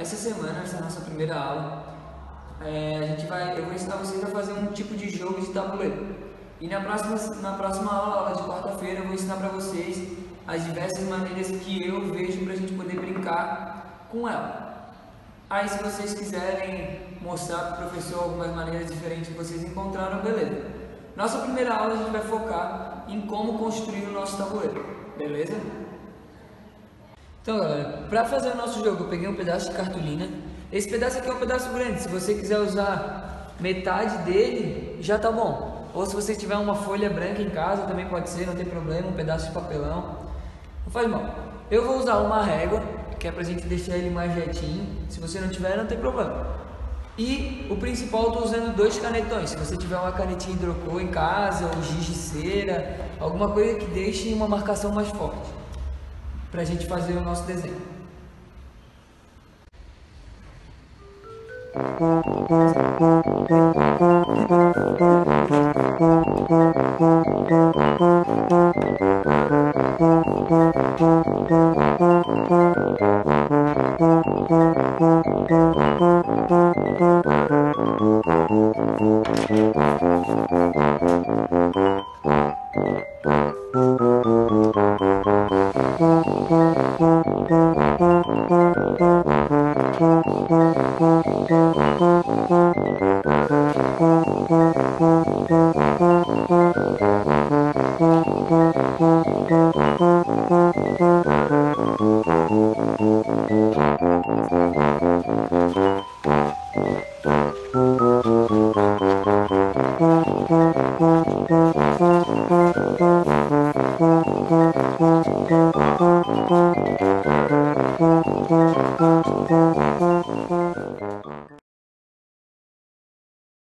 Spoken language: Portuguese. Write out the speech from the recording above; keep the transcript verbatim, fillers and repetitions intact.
essa semana, essa é a nossa primeira aula, é, a gente vai, eu vou ensinar vocês a fazer um tipo de jogo de tabuleiro. E na próxima, na próxima aula, aula de quarta-feira, eu vou ensinar para vocês as diversas maneiras que eu vejo para a gente poder brincar com ela. Aí, se vocês quiserem mostrar para o professor algumas maneiras diferentes que vocês encontraram, beleza. Nossa primeira aula a gente vai focar em como construir o nosso tabuleiro, beleza? Então, galera, para fazer o nosso jogo, eu peguei um pedaço de cartolina. Esse pedaço aqui é um pedaço grande, se você quiser usar metade dele, já tá bom. Ou se você tiver uma folha branca em casa, também pode ser, não tem problema, um pedaço de papelão. Não faz mal. Eu vou usar uma régua, que é pra gente deixar ele mais retinho. Se você não tiver, não tem problema. E o principal, eu tô usando dois canetões. Se você tiver uma canetinha hidrocor em casa, ou giz de cera, alguma coisa que deixe uma marcação mais forte, pra gente fazer o nosso desenho.